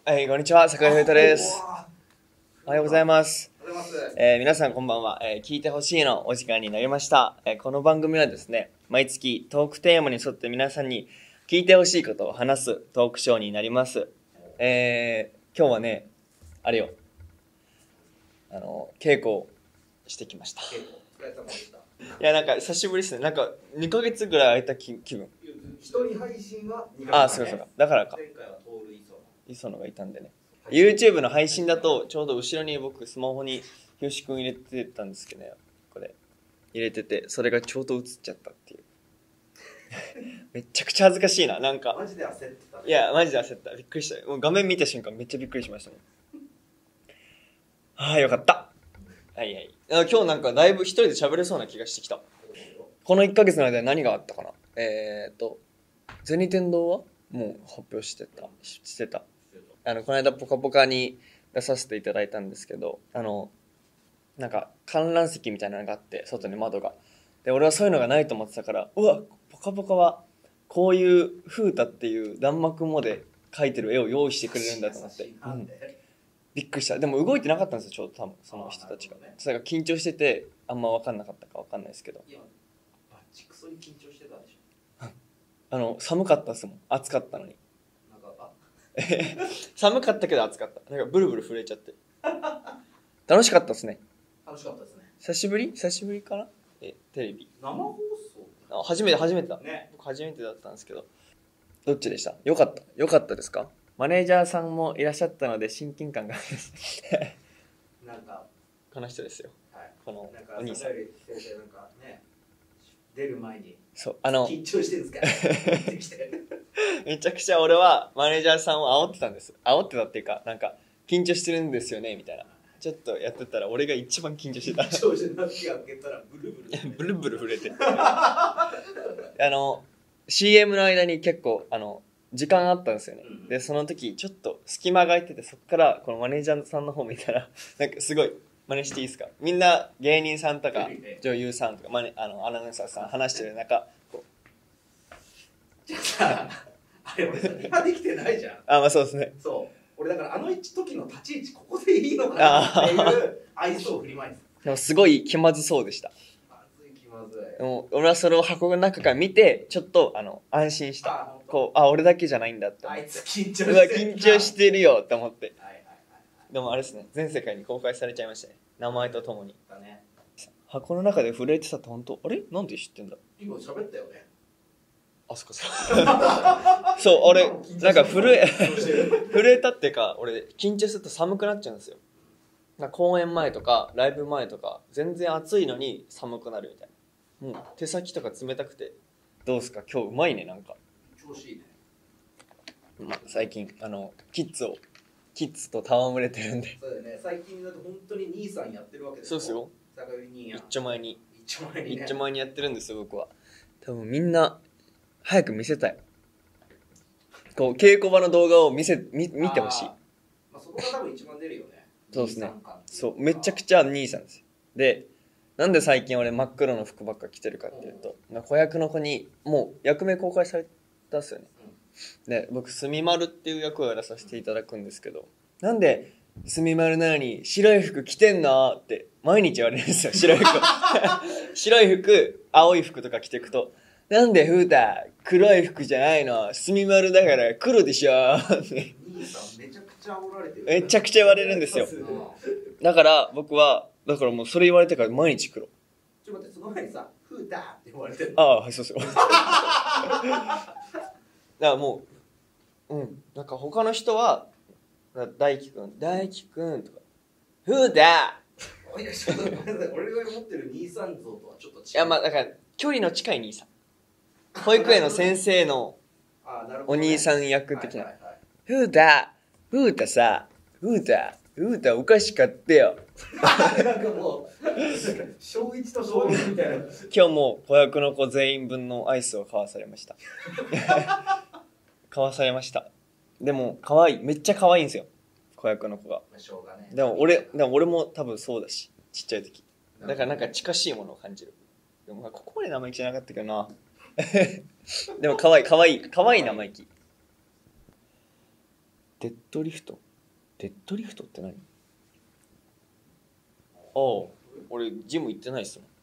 はい、こんにちは、坂井風太です。おはようございます。 おはようございます。 皆さんこんばんは、聞いてほしいのお時間になりました。この番組はですね、毎月トークテーマに沿って皆さんに聞いてほしいことを話すトークショーになります。今日はね、あれよ、稽古してきました。 お疲れ様でした。 いや、なんか久しぶりですね。なんか2ヶ月ぐらい空いた気分。 一人配信は2ヶ月、ね。 ああ、そうか。だからか。 前回はトール磯野がいたんでね。YouTube の配信だとちょうど後ろに僕スマホにひよしくん入れてたんですけどね、これ入れてて、それがちょうど映っちゃったっていうめちゃくちゃ恥ずかしいな。なんかマジで焦ってた、ね、 いやマジで焦った。びっくりした。もう画面見た瞬間めっちゃびっくりしましたもん。ああよかった。はいはい。今日なんかだいぶ一人で喋れそうな気がしてきた。この1ヶ月の間何があったかな。銭天堂はもう発表してた。この間ポカポカに出させていただいたんですけど、なんか観覧席みたいなのがあって、外に窓が。で、俺はそういうのがないと思ってたから、うわ、ポカポカはこういう風太っていう弾幕もで描いてる絵を用意してくれるんだと思って、びっくりした。でも動いてなかったんですよ、ちょうど多分その人たちが。それが緊張してて、あんま分かんなかったか分かんないですけど。 いや、バチクソに緊張してたでしょ。寒かったですもん、暑かったのに。 なんか寒かったけど暑かった。なんかブルブル震えちゃって楽しかったですね。 楽しかったですね。 久しぶりかな。テレビ生放送初めてだ、ね、僕初めてだったんですけど。どっちでした？よかったですか？マネージャーさんもいらっしゃったので親近感がありますなんかこの人ですよ、 はい、 このなんかお兄さん。 なんかね、出る前にそう緊張してるんですかめちゃくちゃ俺はマネージャーさんを煽ってたんです。煽ってたっていうか、なんか緊張してるんですよねみたいな、ちょっとやってたら俺が一番緊張してた。 緊張して泣き開けたらブルブル震えてCM の間に結構時間あったんですよね、でその時ちょっと隙間が空いてて、そっからこのマネージャーさんの方見たらなんかすごい真似していいですか？みんな芸人さんとか女優さんとかアナウンサーさん話してる中、こうじゃあさ、あれ俺さ、今できてないじゃん。 まあそうですね。 そう俺だから時の立ち位置ここでいいのかなっていう愛想を振りまいてた。 でもすごい気まずそうでした。 気まずい。 でも俺はそれを箱の中から見てちょっと安心した。こう俺だけじゃないんだって思って。 あいつ緊張してるよって思って、 はいはいはい、 でもあれですね、全世界に公開されちゃいましたね、名前とともに。 だね、 箱の中で震えてたって本当？あれなんで知ってんだ？ 今喋ったよね。 あそこさそう俺なんか震えたっていうか、俺緊張すると寒くなっちゃうんですよ。公演前とかライブ前とか全然暑いのに寒くなるみたいな。もう手先とか冷たくて。どうですか今日？うまいね。なんか調子いいね。 最近キッズと戯れてるんで。 そうだよね、最近だと本当に兄さんやってるわけですよ。 そうですよ。 坂井兄やん一丁前にね、 やってるんですよ僕は。多分みんな早く見せたい。こう稽古場の動画を見てほしい。 そこが多分一番出るよね。 そうですね。そうめちゃくちゃ兄さんですよ。でなんで最近俺真っ黒の服ばっか着てるかっていうと、子役の子にもう役名公開されたっすよね。で僕すみまるっていう役をやらさせていただくんですけど、なんですみまるなのに白い服着てんなって毎日言われるんですよ。白い服白い服青い服とか着ていくと、なんで風太黒い服じゃないの、すみまるだから黒でしょって兄さんめちゃくちゃ煽られてる。 めちゃくちゃ言われるんですよ。だから僕はもうそれ言われてから毎日黒。 ちょっと待って、その前にさ、風太って言われてる。 はい、そうそうだからもうなんか他の人は大輝くんとか風太。 いやちょっとごめんなさい、俺が持ってる兄さん像とはちょっと違う。 いやだから距離の近い兄さん、保育園の先生のお兄さん役的な。風太さ、風太お菓子買ってよなんかもう小一と小2みたいな。 今日も子役の子全員分のアイスを買わされましたでも可愛い、めっちゃ可愛いんですよ子役の子が。でも俺も多分そうだし、ちっちゃい時だからなんか近しいものを感じる。でもここまで生意気じゃなかったけどなでも可愛い生意気。 デッドリフトって何？ああ、俺ジム行ってないっすもん。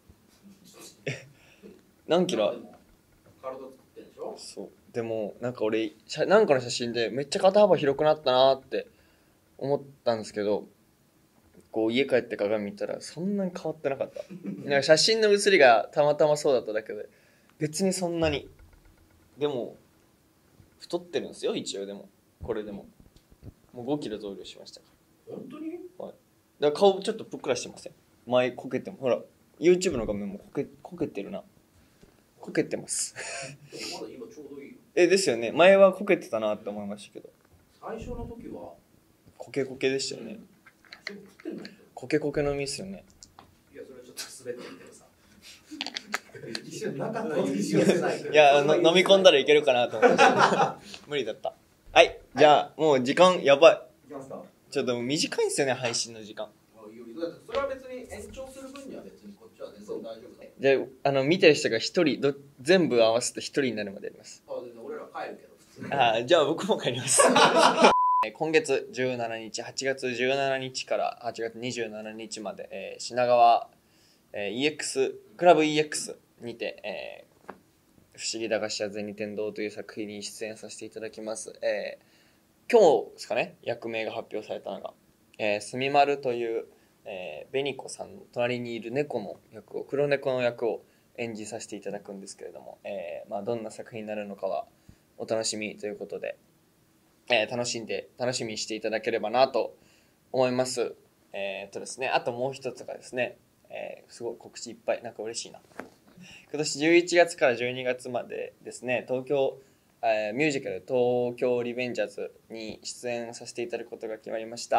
何キロ？ 体作ってんでしょ。 そうでもなんか俺なんかの写真でめっちゃ肩幅広くなったなって思ったんですけど、こう家帰って鏡見たらそんなに変わってなかった。なんか写真の写りがたまたまそうだっただけで、別にそんなに。でも太ってるんですよ一応。でもこれでももう5キロ増量しましたか本当に？ ら。はい。だから顔ちょっとぷっくらしてません？前こけてもほら YouTube の画面もこけてるな。こけてますまだ今ちょうどいいよ。 ですよね。前はこけてたなって思いましたけど、 最初の時はこけでしたよね。 でも食ってんの？ こけの実っすよね。 いやそれはちょっと滑ってるけどさ。一緒になかったことにしようってない。 いや飲み込んだらいけるかなと思って無理だった。はい、じゃあもう時間やばい。 いきますか。 ちょっと短いんですよね配信の時間。 それは別に延長する分には別にこっちは全然大丈夫だ。 じゃあ見てる人が一人全部合わせて一人になるまでやります。 全然俺ら帰るけど普通に。 じゃあ僕も帰ります今月17日8月17日から8月27日まで、品川、EX クラブ EX にて、不思議駄菓子屋銭天堂という作品に出演させていただきます。今日ですかね、役名が発表されたのが、すみまるという紅子さんの隣にいる猫の役を、黒猫の役を演じさせていただくんですけれども、どんな作品になるのかはお楽しみということで、楽しみにしていただければなと思います。ですね、あともう一つがですね、すごい告知いっぱい、なんか嬉しいな。今年11月から12月までですね、東京ミュージカル東京リベンジャーズに出演させていただくことが決まりました。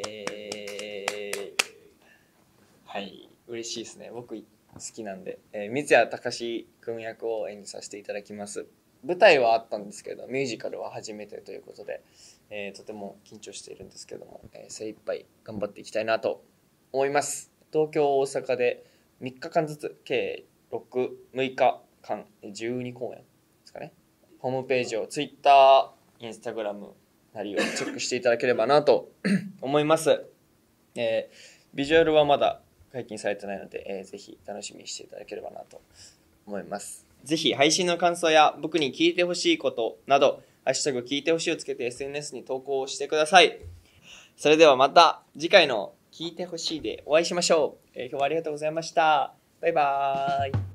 はい、嬉しいですね。僕好きなんで、三谷貴君役を演じさせていただきます。舞台はあったんですけどミュージカルは初めてということで、とても緊張しているんですけども、精一杯頑張っていきたいなと思います。東京大阪で3日間ずつ計6日間12公演ですかね。ホームページを Twitter、Instagram なりをチェックしていただければなと思います。ビジュアルはまだ解禁されてないので、ぜひ楽しみにしていただければなと思います。ぜひ配信の感想や僕に聞いてほしいことなど、ハッシュタグ聞いてほしいをつけて SNS に投稿してください。それではまた次回の聞いてほしいでお会いしましょう。今日はありがとうございました。バイバーイ。